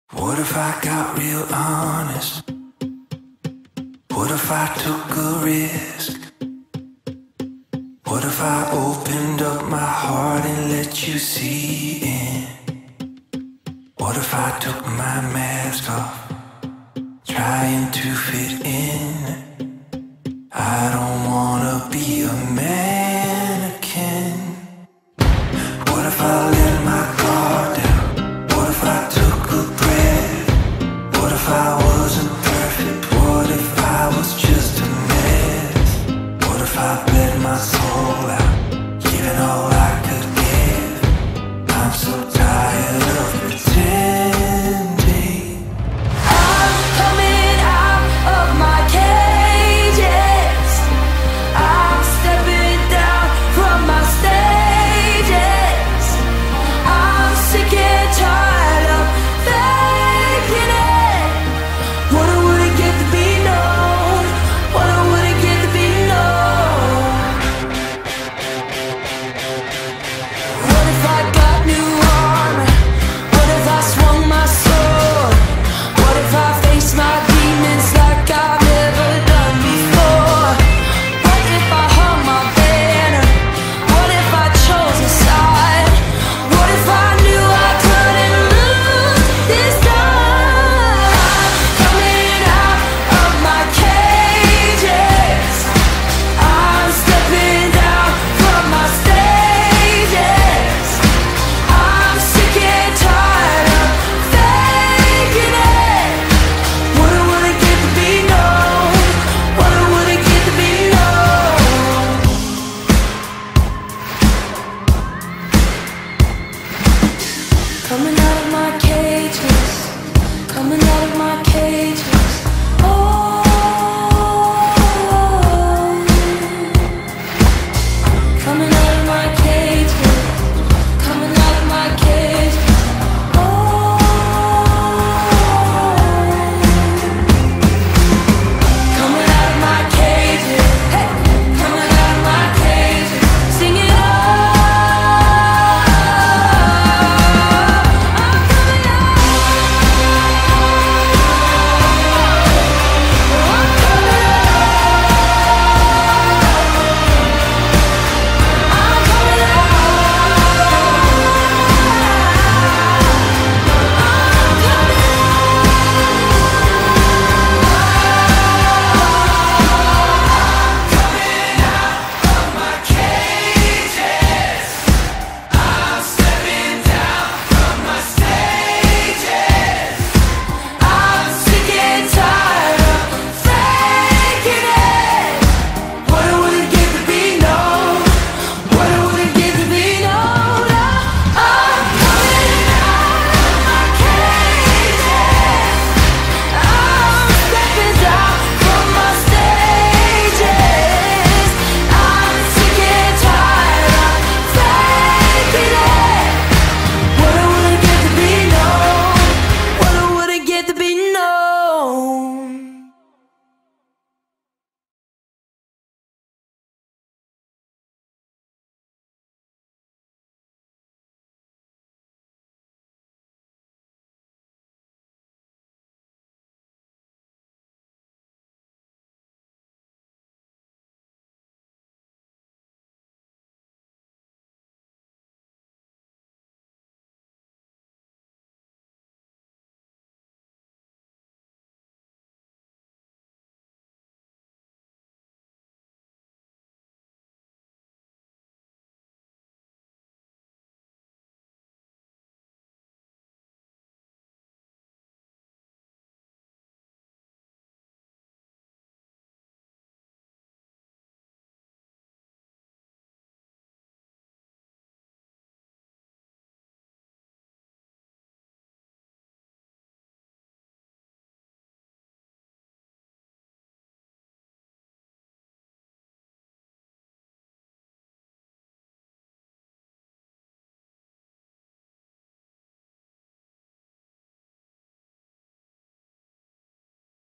What if I got real honest? What if I took a risk? What if I opened up my heart and let you see in? What if I took my mask off, trying to fit in? I don't wanna be a mannequin. What if I let my guard down? What if I took a breath? What if I wasn't perfect? What if I was just a mess? What if I bled my soul out, giving all I could give? I'm so tired of pretending. I'm coming out of my cages. I'm stepping down from my stages. I'm sick and tired of faking it. What I wouldn't get to be known. What I wouldn't get to be known. What if I got new armor? What if I swung my sword? What if I face my demons like I've never done before? What if I hung my banner? What if I chose a side? What if I knew I couldn't lose this time? Coming out of my cages. I'm stepping down from my stages. I'm sick and tired of faking it. What I wouldn't get to be known. What I wouldn't get to be known. Coming out of my cages. Coming out of my cages.